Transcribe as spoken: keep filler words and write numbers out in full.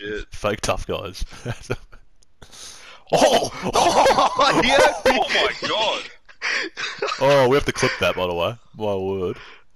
shit. Fake tough guys. Oh! Oh, yeah. Oh my god! Oh, we have to clip that, by the way. My word.